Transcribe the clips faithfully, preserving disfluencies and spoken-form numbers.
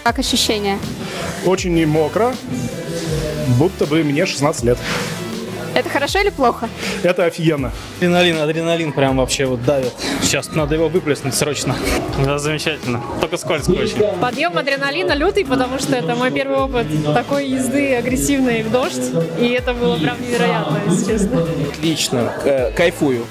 Как ощущения? Очень не мокро, будто бы мне шестнадцать лет. Это хорошо или плохо? Это офигенно. Адреналин, адреналин прям вообще вот давит. Сейчас надо его выплеснуть срочно. Да, замечательно. Только скользко очень. Подъем адреналина лютый, потому что это мой первый опыт такой езды агрессивной в дождь. И это было прям невероятно, если честно. Отлично, кайфую.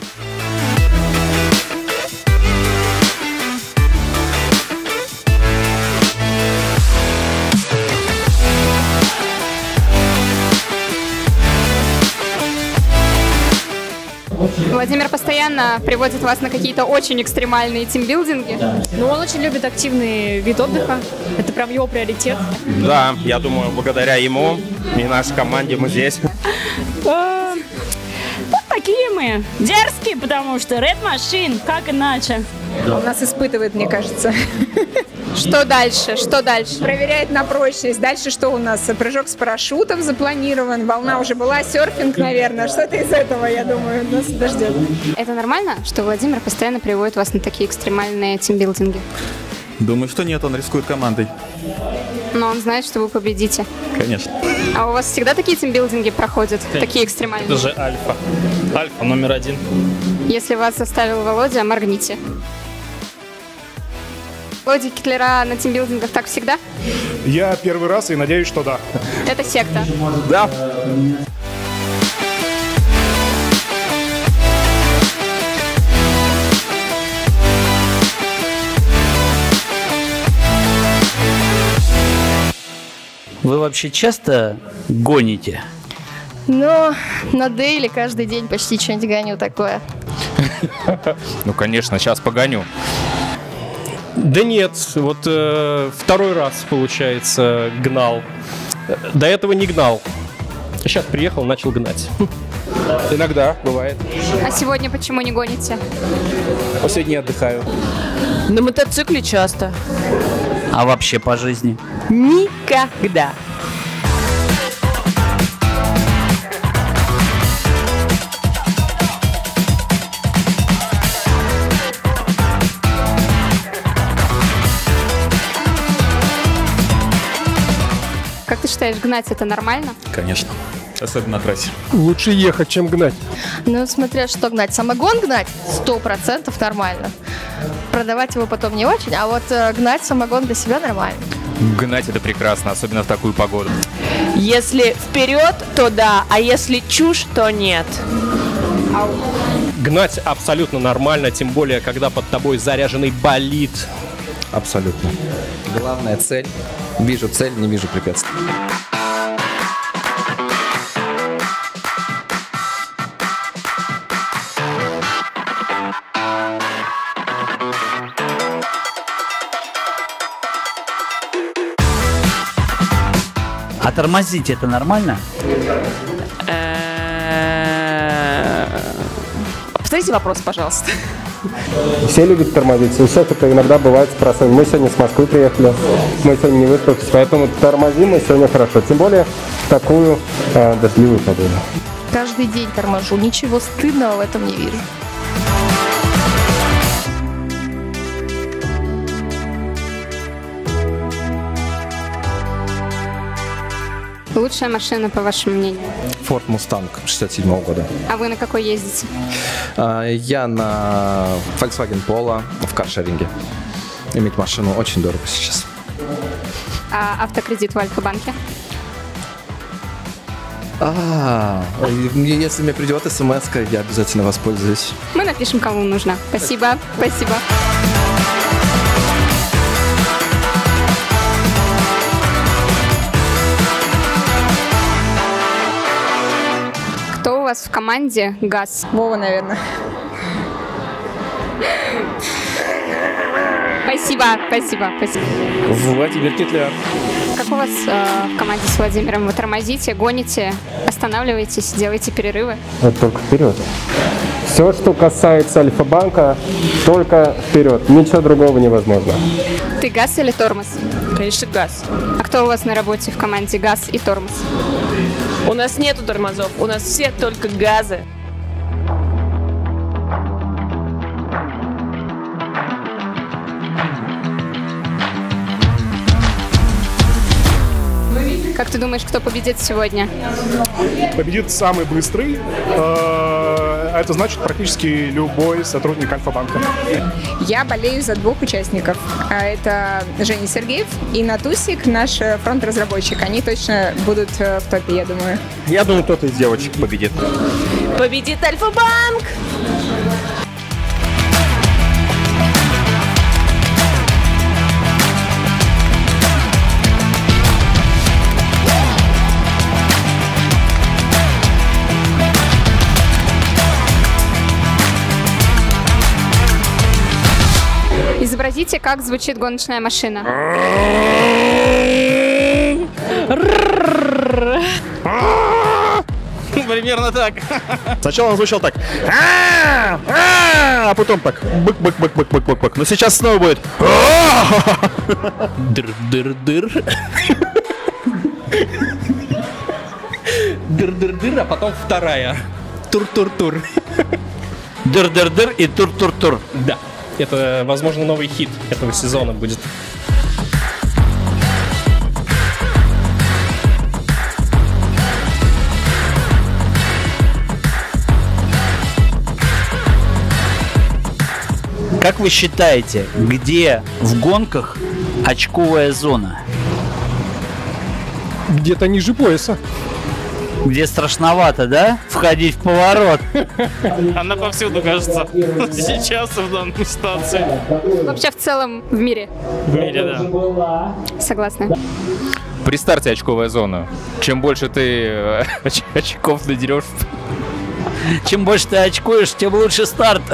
Владимир постоянно приводит вас на какие-то очень экстремальные тимбилдинги. Но он очень любит активный вид отдыха. Это прям его приоритет. Да, я думаю, благодаря ему и нашей команде мы здесь. Такие мы дерзкие, потому что Red Machine, как иначе. Он нас испытывает, мне кажется. Что дальше? Что дальше? Проверяет на прочность. Дальше что у нас? Прыжок с парашютом запланирован. Волна уже была, серфинг, наверное. Что-то из этого, я думаю, нас дождет. Это нормально, что Владимир постоянно приводит вас на такие экстремальные тимбилдинги? Думаю, что нет, он рискует командой. Но он знает, что вы победите. Конечно. А у вас всегда такие тимбилдинги проходят? Конечно. Такие экстремальные? Это же альфа. Альфа номер один. Если вас заставил Володя, моргните. Володя Китлера на тимбилдингах так всегда? Я первый раз и надеюсь, что да. Это секта? Да. Вы вообще часто гоните? Ну, на дейли каждый день почти что-нибудь гоню такое. Ну, конечно, сейчас погоню. Да нет, вот э, второй раз, получается, гнал. До этого не гнал. Сейчас приехал, начал гнать. Иногда бывает. А сегодня почему не гоните? Последний отдыхаю. На мотоцикле часто. А вообще по жизни? Никогда. Как ты считаешь, гнать это нормально? Конечно. Особенно на трассе. Лучше ехать, чем гнать. Ну, смотря что гнать. Самогон гнать сто процентов нормально. Продавать его потом не очень, а вот э, гнать самогон для себя нормально. Гнать это прекрасно, особенно в такую погоду. Если вперед, то да, а если чушь, то нет. Гнать абсолютно нормально, тем более, когда под тобой заряженный болид. Абсолютно. Главная цель. Вижу цель, не вижу препятствий. А тормозить это нормально? Повторите вопрос, пожалуйста. Все любят тормозить, у всех это иногда бывает с просадкой. Мы сегодня с Москвы приехали, мы сегодня не выспались, поэтому тормозим мы сегодня хорошо. Тем более в такую э, дождливую погоду. Каждый день торможу, ничего стыдного в этом не вижу. Лучшая машина, по вашему мнению? Ford Mustang шестьдесят седьмого года. А вы на какой ездите? Я на Volkswagen Polo в каршеринге. Иметь машину очень дорого сейчас. А автокредит в Альфа-банке? А, если мне придет смс-ка, я обязательно воспользуюсь. Мы напишем, кому нужно. Спасибо. Спасибо. Кто у вас в команде ГАЗ? Вова, наверное. Спасибо, спасибо, спасибо. Владимир Китлер. Как у вас э, в команде с Владимиром? Вы тормозите, гоните, останавливаетесь, делаете перерывы? Вот только вперед. Все, что касается Альфа-банка, только вперед. Ничего другого невозможно. Ты газ или тормоз? Конечно, газ. А кто у вас на работе в команде газ и тормоз? У нас нету тормозов, у нас все только газы. Как ты думаешь, кто победит сегодня? Победит самый быстрый. А это значит практически любой сотрудник Альфа-банка. Я болею за двух участников. А это Женя Сергеев и Натусик, наш фронт-разработчик. Они точно будут в топе, я думаю. Я думаю, кто-то из девочек победит. Победит Альфа-банк! Изобразите, как звучит гоночная машина. Примерно так. Сначала он звучал так. А потом так. Бык-бык-бык-бык-бык-бык. Но сейчас снова будет. Дыр-дыр-дыр. Дыр-дыр-дыр, а потом вторая. Тур-тур-тур. Дыр-дыр-дыр и тур-тур-тур. Да. Это, возможно, новый хит этого сезона будет. Как вы считаете, где в гонках очковая зона? Где-то ниже пояса. Где страшновато, да? Входить в поворот. Она повсюду, кажется. Сейчас в данной ситуации. Вообще в целом в мире. В мире, да. Согласна. При старте очковая зона. Чем больше ты э, оч- очков надерешь. Чем больше ты очкуешь, тем лучше старт.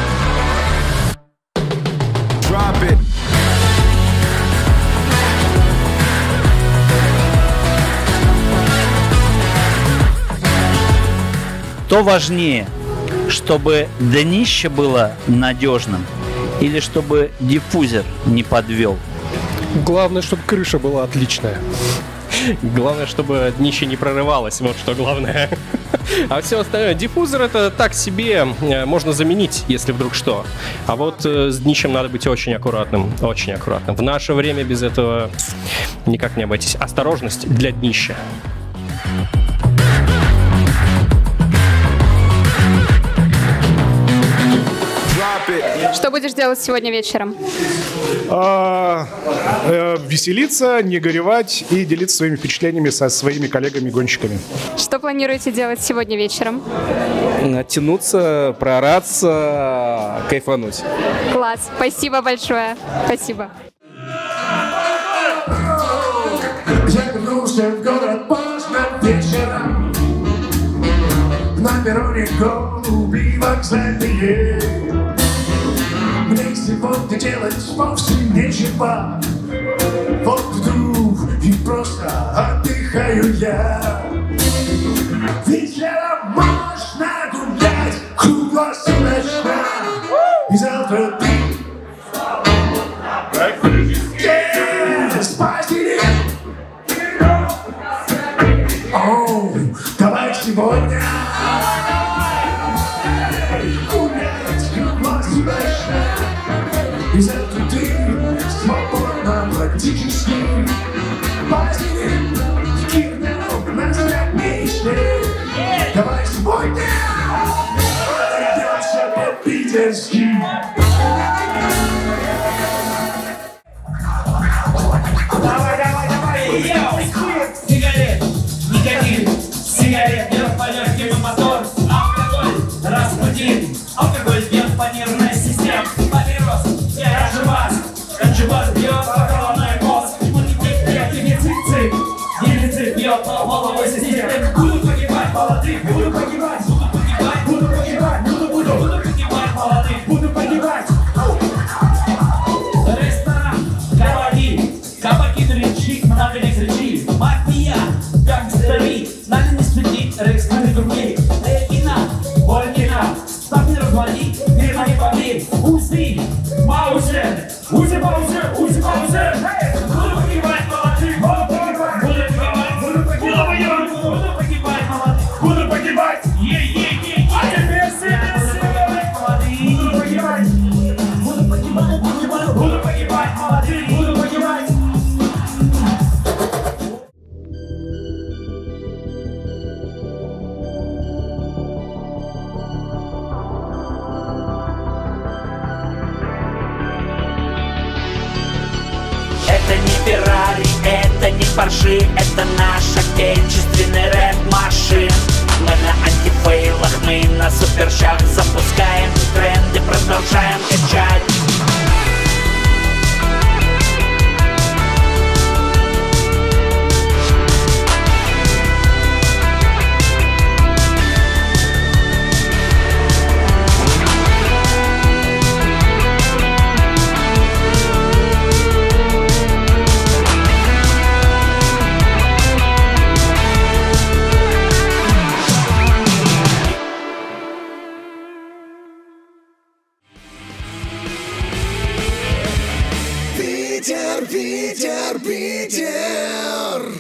Что важнее, чтобы днище было надежным или чтобы диффузер не подвел? Главное, чтобы крыша была отличная. Главное, чтобы днище не прорывалось, вот что главное. А все остальное, диффузор это так себе, можно заменить, если вдруг что. А вот с днищем надо быть очень аккуратным, очень аккуратным. В наше время без этого никак не обойтись. Осторожность для днища. Что будешь делать сегодня вечером? А, э, веселиться, не горевать и делиться своими впечатлениями со своими коллегами-гонщиками. Что планируете делать сегодня вечером? Оттянуться, проораться, кайфануть. Класс, спасибо большое. Спасибо. Я вернулся в город поздно вечером. На перроне голуби вокзальные. Мне сегодня делать вовсе нечего. Вот иду и просто отдыхаю я. Ведь летом можно гулять круглосуточно. И завтра ты yeah, спасибо. Оу, давай сегодня гулять круглосуточно. И завтра ты свободна практически. Посидим в кино на стратничке. Давай сегодня пройдемся по-питерски. Давай, давай, давай, йоу! Сигарет, никотин, сигарет, не распалешь, типа мотор. Алкоголь, распутин, алкоголь бьет по нервной системе. Папирос, я же вас, кончувас бьет по головной мозг. Мультипликация, дефицит, дефицит бьет по головой системе. Буду погибать, молодых, буду погибать, буду погибать, буду погибать, буду, буду, буду погибать, молодых, буду погибать. Ресторан, кабаки, кабаки, дрянчик, много не кричи. Это не Феррари, это не Порши, это наш отечественный рэп-машин. Мы на антифейлах, мы на суперщах запускаем тренды, продолжаем качать. Питер, Питер, Питер.